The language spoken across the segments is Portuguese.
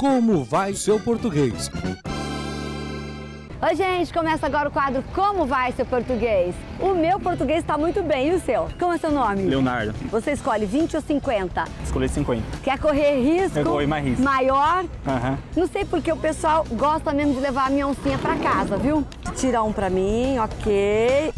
Como vai seu português? Oi, gente, começa agora o quadro Como vai seu português? O meu português está muito bem, e o seu? Como é seu nome? Leonardo. Você escolhe 20 ou 50? Escolhi 50. Quer correr risco? Eu vou ir mais risco. Maior? Aham. Não sei porque o pessoal gosta mesmo de levar a minha oncinha pra casa, viu? Tira um pra mim, ok.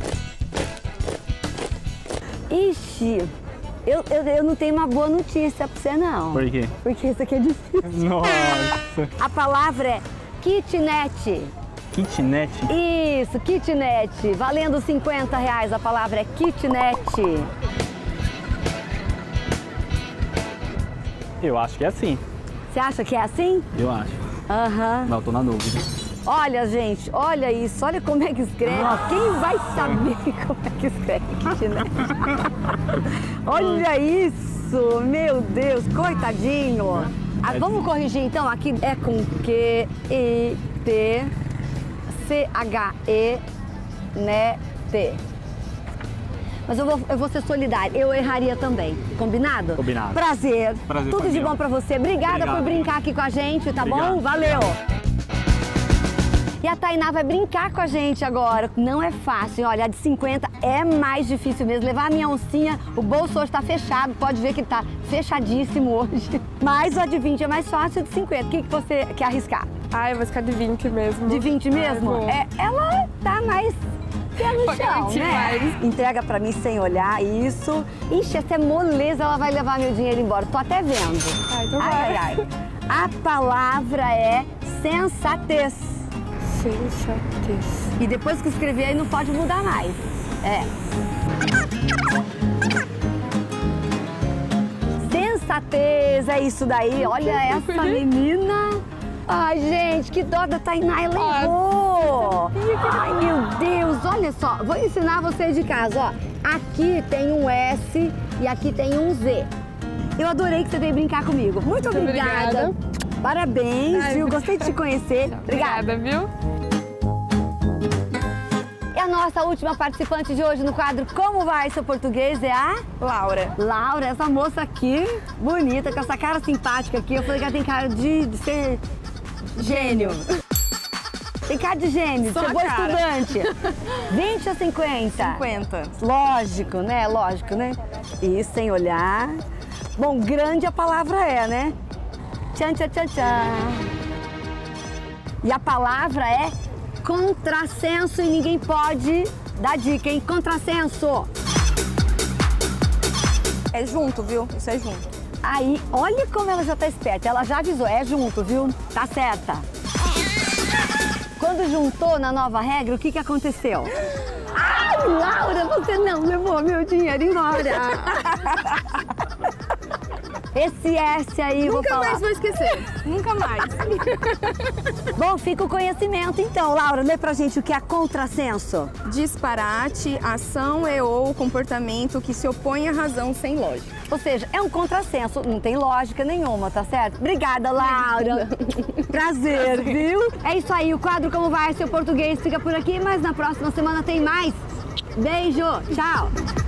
Ixi, eu não tenho uma boa notícia pra você, não. Por quê? Porque isso aqui é difícil. Nossa. A palavra é kitnet. Kitnet? Isso, kitnet. Valendo R$50, a palavra é kitnet. Eu acho que é assim. Você acha que é assim? Eu acho. Aham. Não, eu tô na dúvida. Olha, gente, olha isso, olha como é que escreve. Quem vai saber como é que escreve kitnet? Olha isso, meu Deus, coitadinho. Vamos corrigir então, aqui é com Q-I-T-C-H-E-N-E-T. Mas eu vou ser solidária, eu erraria também. Combinado? Combinado. Prazer. Prazer Tudo foi de meu. bom pra você. Obrigada por brincar aqui com a gente, tá bom? Valeu. E a Tainá vai brincar com a gente agora. Não é fácil, olha, a de 50 é mais difícil mesmo. Levar a minha oncinha, o bolso hoje tá fechado, pode ver que ele tá fechadíssimo hoje. Mas a de 20 é mais fácil, a de 50. O que você quer arriscar? Ah, eu vou ficar de 20 mesmo. De 20 mesmo? Ela tá mais pé no chão, né? Mais. Entrega pra mim sem olhar, isso. Ixi, essa é moleza, ela vai levar meu dinheiro embora. Tô até vendo. Então Ai, ai, ai. A palavra é sensatez. Sensatez. E depois que escrever aí não pode mudar mais. Sensatez, é isso daí. Olha essa menina. Ai, gente, que dó da Tainá, ela errou. Ai, meu Deus, olha só. Vou ensinar vocês de casa, ó. Aqui tem um S e aqui tem um Z. Eu adorei que você veio brincar comigo. Muito obrigada. Parabéns, viu? Gostei de te conhecer. Obrigada, viu? E a nossa última participante de hoje no quadro Como vai seu português é a Laura. Laura, essa moça aqui, bonita, com essa cara simpática aqui. Eu falei que ela tem cara de ser gênio. Tem cara de gênio, Só de ser boa a cara. estudante. 20 ou 50? 50. Lógico, né? Lógico, né? Isso, sem olhar. Bom, grande a palavra é, né? Tchan, tchan, tchan, tchan. E a palavra é contrassenso e ninguém pode dar dica, hein? Contrassenso. É junto, viu? Isso é junto. Aí, olha como ela já tá esperta. Ela já avisou, é junto, viu? Tá certa. Quando juntou na nova regra, o que aconteceu? Ai, Laura, você não levou meu dinheiro embora. Esse S aí, vou falar. Nunca mais vou esquecer. Nunca mais. Bom, fica o conhecimento então. Laura, lê pra gente o que é contrassenso. Disparate, ação e ou comportamento que se opõe à razão sem lógica. Ou seja, é um contrassenso, não tem lógica nenhuma, tá certo? Obrigada, Laura. Prazer, viu? É isso aí, o quadro Como vai seu português fica por aqui, mas na próxima semana tem mais. Beijo, tchau.